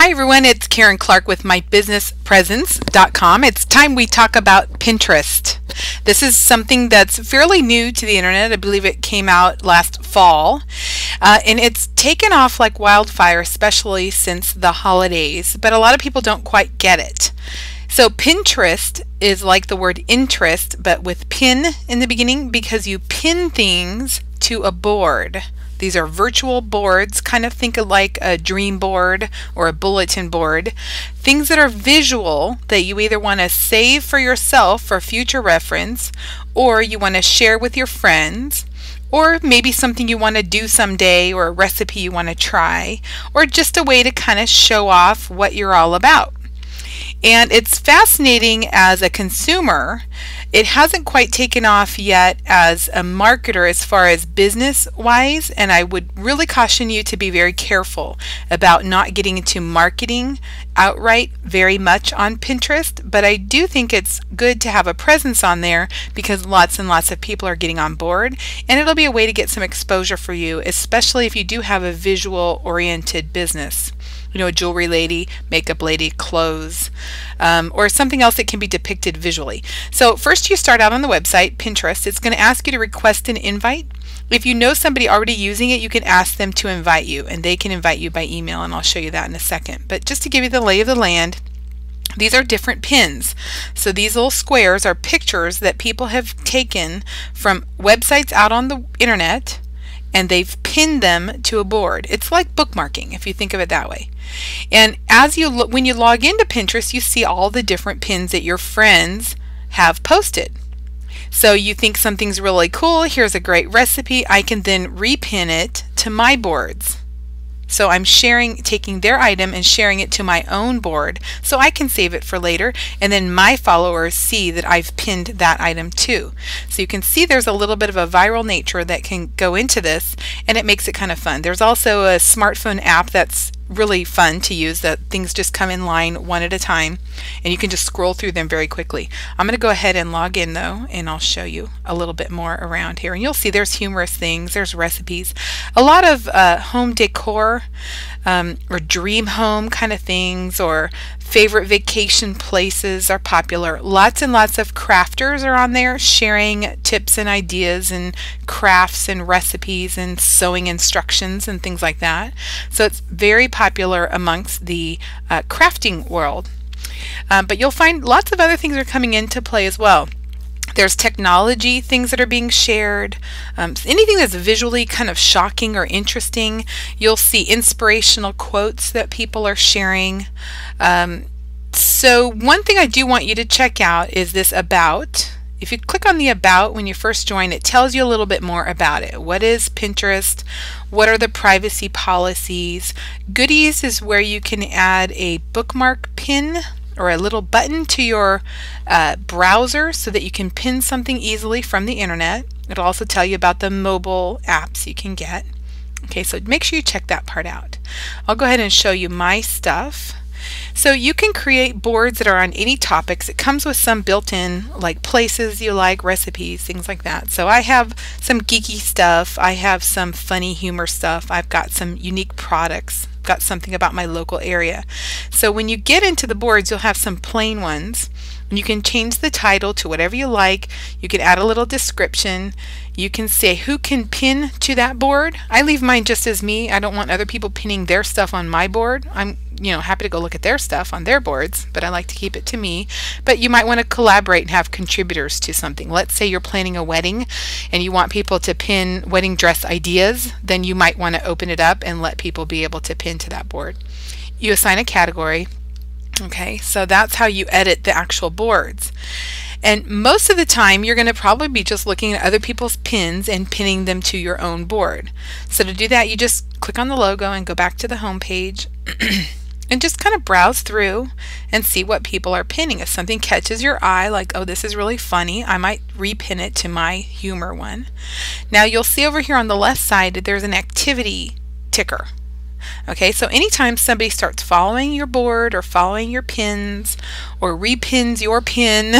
Hi everyone, it's Karen Clark with mybusinesspresence.com. It's time we talk about Pinterest. This is something that's fairly new to the internet. I believe it came out last fall, and it's taken off like wildfire, especially since the holidays, but a lot of people don't quite get it. So Pinterest is like the word interest, but with pin in the beginning, because you pin things to a board. These are virtual boards, kind of think of like a dream board or a bulletin board. Things that are visual that you either want to save for yourself for future reference, or you want to share with your friends, or maybe something you want to do someday, or a recipe you want to try, or just a way to kind of show off what you're all about. And it's fascinating as a consumer. It hasn't quite taken off yet as a marketer as far as business wise, and I would really caution you to be very careful about not getting into marketing outright very much on Pinterest, but I do think it's good to have a presence on there because lots and lots of people are getting on board, and it'll be a way to get some exposure for you, especially if you do have a visual oriented business. You know, a jewelry lady, makeup lady, clothes, or something else that can be depicted visually. So first you start out on the website, Pinterest. It's going to ask you to request an invite. If you know somebody already using it, you can ask them to invite you, and they can invite you by email, and I'll show you that in a second. But just to give you the lay of the land, these are different pins. So these little squares are pictures that people have taken from websites out on the internet, and they've pinned them to a board. It's like bookmarking, if you think of it that way. And as you when you log into Pinterest, you see all the different pins that your friends have posted. So you think something's really cool, here's a great recipe, I can then repin it to my boards. So I'm taking their item and sharing it to my own board so I can save it for later, and then my followers see that I've pinned that item too. So you can see there's a little bit of a viral nature that can go into this, and it makes it kind of fun. There's also a smartphone app that's really fun to use, that things just come in line one at a time and you can just scroll through them very quickly. I'm going to go ahead and log in though, and I'll show you a little bit more around here, and you'll see there's humorous things, there's recipes, a lot of home decor or dream home kind of things, or favorite vacation places are popular. Lots and lots of crafters are on there sharing tips and ideas and crafts and recipes and sewing instructions and things like that. So it's very popular amongst the crafting world. But you'll find lots of other things are coming into play as well. There's technology things that are being shared, anything that's visually kind of shocking or interesting. You'll see inspirational quotes that people are sharing. So one thing I do want you to check out is this About. If you click on the About when you first join, it tells you a little bit more about it. What is Pinterest? What are the privacy policies? Goodies is where you can add a bookmark pin or a little button to your browser so that you can pin something easily from the internet. It'll also tell you about the mobile apps you can get. Okay, so make sure you check that part out. I'll go ahead and show you my stuff. So you can create boards that are on any topics. It comes with some built-in, like places you like, recipes, things like that. So I have some geeky stuff, I have some funny humor stuff, I've got some unique products, got something about my local area. So when you get into the boards, you'll have some plain ones, and you can change the title to whatever you like. You can add a little description. You can say who can pin to that board. I leave mine just as me. I don't want other people pinning their stuff on my board. I'm happy to go look at their stuff on their boards, but I like to keep it to me. But you might want to collaborate and have contributors to something. Let's say you're planning a wedding and you want people to pin wedding dress ideas, then you might want to open it up and let people be able to pin to that board. You assign a category. Okay, so that's how you edit the actual boards. And most of the time you're going to probably be just looking at other people's pins and pinning them to your own board. So to do that, you just click on the logo and go back to the home page and just kind of browse through and see what people are pinning. If something catches your eye, like, oh, this is really funny, I might repin it to my humor one. Now you'll see over here on the left side that there's an activity ticker. Okay, so anytime somebody starts following your board or following your pins or repins your pin,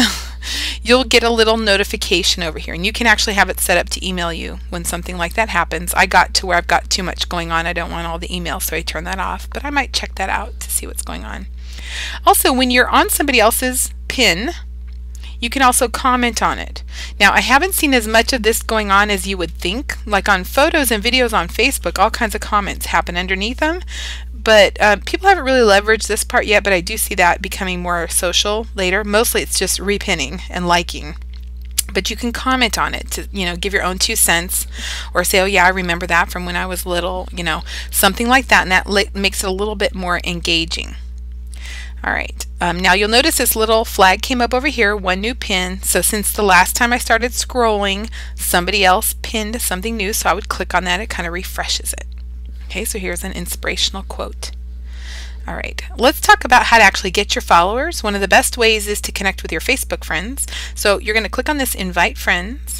you'll get a little notification over here, and you can actually have it set up to email you when something like that happens. I got to where I've got too much going on. I don't want all the emails, so I turn that off, but I might check that out to see what's going on. Also, when you're on somebody else's pin, you can also comment on it. Now, I haven't seen as much of this going on as you would think. Like on photos and videos on Facebook, all kinds of comments happen underneath them. But people haven't really leveraged this part yet, but I do see that becoming more social later. Mostly it's just repinning and liking. But you can comment on it to, give your own 2 cents, or say, oh yeah, I remember that from when I was little, something like that, and that makes it a little bit more engaging. All right, now you'll notice this little flag came up over here, 1 new pin. So since the last time I started scrolling, somebody else pinned something new, so I would click on that. It kind of refreshes it. Okay, so here's an inspirational quote. All right, let's talk about how to actually get your followers. One of the best ways is to connect with your Facebook friends. So you're going to click on this Invite Friends.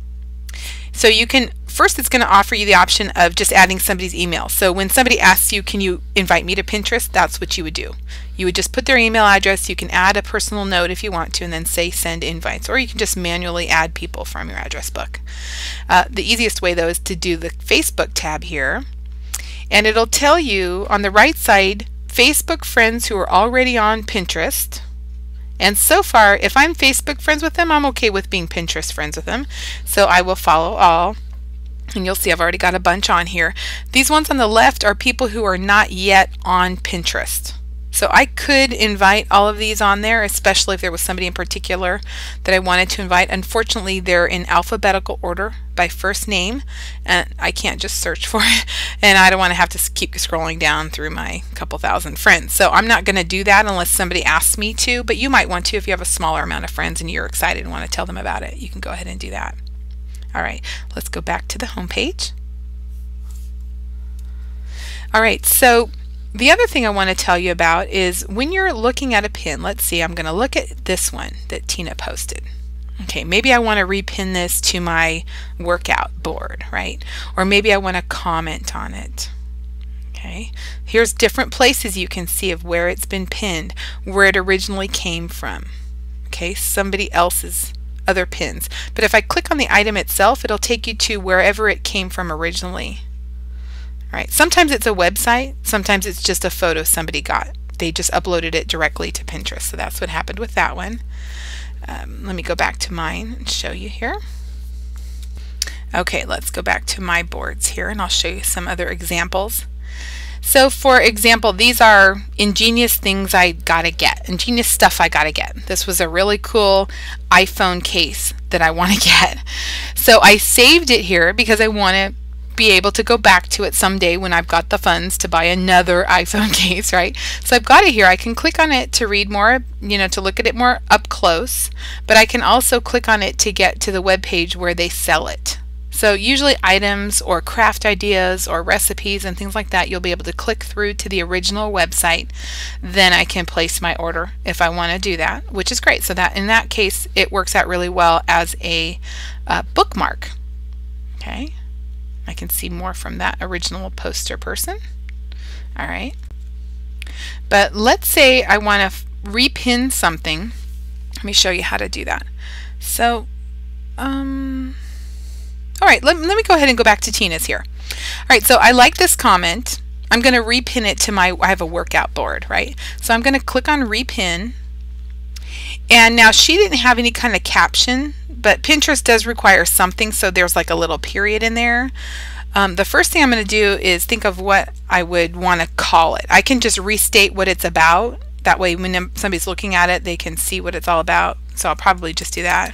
So you can, first it's going to offer you the option of just adding somebody's email. So when somebody asks you, can you invite me to Pinterest, that's what you would do. You would just put their email address. You can add a personal note if you want to, and then say send invites, or you can just manually add people from your address book. The easiest way though is to do the Facebook tab here, and it'll tell you on the right side Facebook friends who are already on Pinterest. And so far, if I'm Facebook friends with them, I'm okay with being Pinterest friends with them. So I will follow all. And you'll see I've already got a bunch on here. These ones on the left are people who are not yet on Pinterest. So I could invite all of these on there, especially if there was somebody in particular that I wanted to invite. Unfortunately, they're in alphabetical order by first name, and I can't just search for it. And I don't want to have to keep scrolling down through my couple thousand friends. So I'm not going to do that unless somebody asks me to, but you might want to if you have a smaller amount of friends and you're excited and want to tell them about it. You can go ahead and do that. All right, let's go back to the home page. All right, so the other thing I want to tell you about is when you're looking at a pin, let's see, I'm going to look at this one that Tina posted. Okay, maybe I want to repin this to my workout board, right? Or maybe I want to comment on it. Okay, here's different places you can see of where it's been pinned, where it originally came from. Okay, somebody else's other pins. But if I click on the item itself, it'll take you to wherever it came from originally. All right, sometimes it's a website, sometimes it's just a photo somebody got. They just uploaded it directly to Pinterest, so that's what happened with that one. Let me go back to mine and show you here. Okay, let's go back to my boards here and I'll show you some other examples. So for example, these are ingenious things I gotta get, ingenious stuff I gotta get. This was a really cool iPhone case that I want to get. So I saved it here because I want to be able to go back to it someday when I've got the funds to buy another iPhone case, right? So I've got it here. I can click on it to read more, to look at it more up close, but I can also click on it to get to the web page where they sell it. So usually items or craft ideas or recipes and things like that, you'll be able to click through to the original website. Then I can place my order if I want to do that, which is great. So that in that case, it works out really well as a bookmark. Okay, I can see more from that original poster person. All right, but let's say I want to repin something. Let me show you how to do that. So all right, let me go ahead and go back to Tina's here. All right, so I like this comment. I'm going to repin it to I have a workout board, right? So I'm going to click on repin. And now she didn't have any kind of caption, but Pinterest does require something, so there's like a little period in there. The first thing I'm going to do is think of what I would want to call it. I can just restate what it's about. That way when somebody's looking at it, they can see what it's all about. So I'll probably just do that.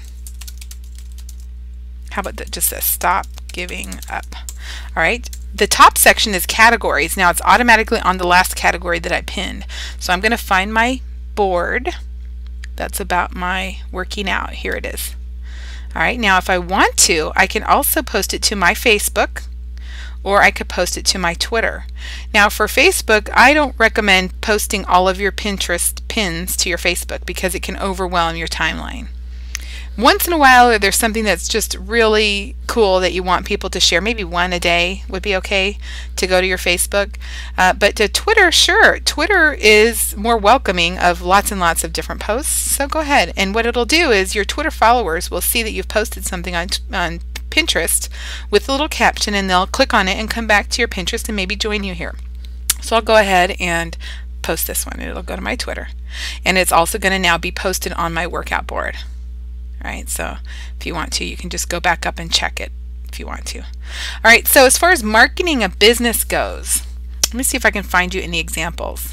How about that? Just a stop giving up. All right. The top section is categories. Now it's automatically on the last category that I pinned. So I'm going to find my board that's about my working out. Here it is. All right. Now if I want to, I can also post it to my Facebook, or I could post it to my Twitter. Now for Facebook, I don't recommend posting all of your Pinterest pins to your Facebook because it can overwhelm your timeline. Once in a while, if there's something that's just really cool that you want people to share, maybe one a day would be okay to go to your Facebook. But to Twitter, sure, Twitter is more welcoming of lots and lots of different posts. So go ahead. And what it'll do is your Twitter followers will see that you've posted something on Pinterest with a little caption, and they'll click on it and come back to your Pinterest and maybe join you here. So I'll go ahead and post this one. It'll go to my Twitter. And it's also going to now be posted on my workout board. Right, so if you want to, you can just go back up and check it if you want to. All right, so as far as marketing a business goes, let me see if I can find you any examples.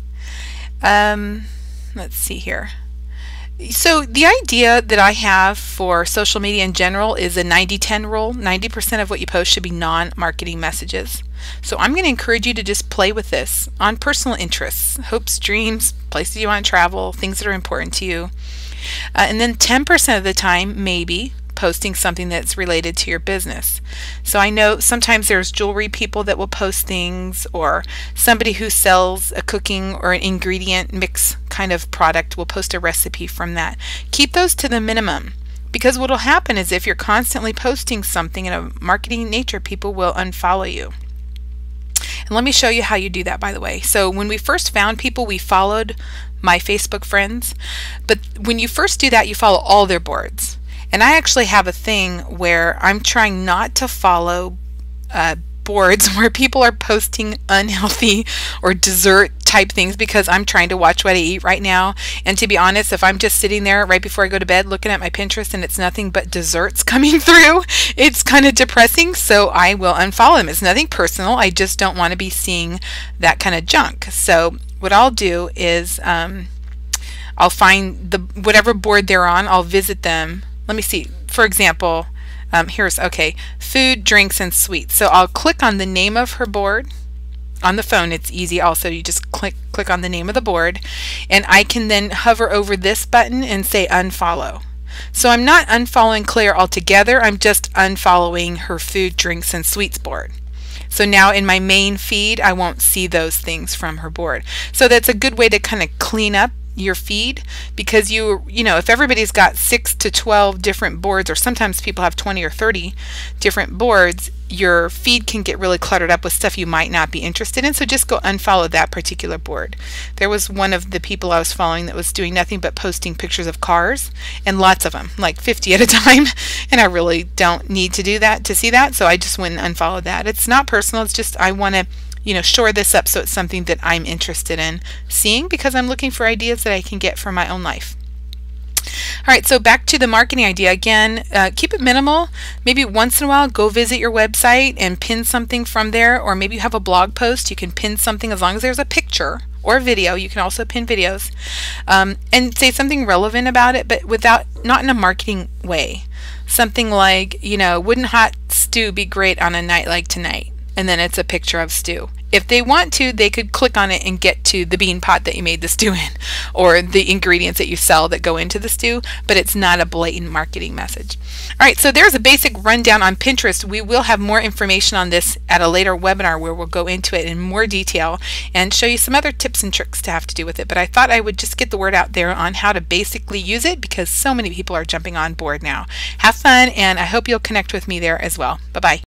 Let's see here. So the idea that I have for social media in general is a 90-10 rule. 90% of what you post should be non-marketing messages. So I'm going to encourage you to just play with this on personal interests, hopes, dreams, places you want to travel, things that are important to you. And then 10% of the time, maybe posting something that's related to your business. So I know sometimes there's jewelry people that will post things, or somebody who sells a cooking or an ingredient mix kind of product will post a recipe from that. Keep those to the minimum, because what will happen is if you're constantly posting something in a marketing nature, people will unfollow you. And let me show you how you do that, by the way. So when we first found people, we followed my Facebook friends, but when you first do that, you follow all their boards. And I actually have a thing where I'm trying not to follow boards where people are posting unhealthy or dessert type things, because I'm trying to watch what I eat right now. And to be honest, if I'm just sitting there right before I go to bed looking at my Pinterest and it's nothing but desserts coming through, it's kind of depressing. So I will unfollow them. It's nothing personal. I just don't want to be seeing that kind of junk. So what I'll do is I'll find whatever board they're on, I'll visit them. Let me see. For example, here's, okay, food, drinks, and sweets. So I'll click on the name of her board. On the phone, it's easy also. You just click on the name of the board, and I can then hover over this button and say unfollow. So I'm not unfollowing Claire altogether. I'm just unfollowing her food, drinks, and sweets board. So now in my main feed, I won't see those things from her board. So that's a good way to kind of clean up your feed, because you know, if everybody's got 6 to 12 different boards, or sometimes people have 20 or 30 different boards, your feed can get really cluttered up with stuff you might not be interested in. So just go unfollow that particular board. There was one of the people I was following that was doing nothing but posting pictures of cars, and lots of them, like 50 at a time, and I really don't need to do that to see that, so I just went and unfollowed that. It's not personal, it's just I want to, you know, shore this up so it's something that I'm interested in seeing, because I'm looking for ideas that I can get for my own life. All right, so back to the marketing idea again. Keep it minimal. Maybe once in a while go visit your website and pin something from there, or maybe you have a blog post. You can pin something as long as there's a picture or video. You can also pin videos, and say something relevant about it, but not in a marketing way. Something like, you know, wouldn't hot stew be great on a night like tonight? And then it's a picture of stew. If they want to, they could click on it and get to the bean pot that you made the stew in, or the ingredients that you sell that go into the stew, but it's not a blatant marketing message. All right, so there's a basic rundown on Pinterest. We will have more information on this at a later webinar where we'll go into it in more detail and show you some other tips and tricks to have to do with it. But I thought I would just get the word out there on how to basically use it, because so many people are jumping on board now. Have fun, and I hope you'll connect with me there as well. Bye-bye.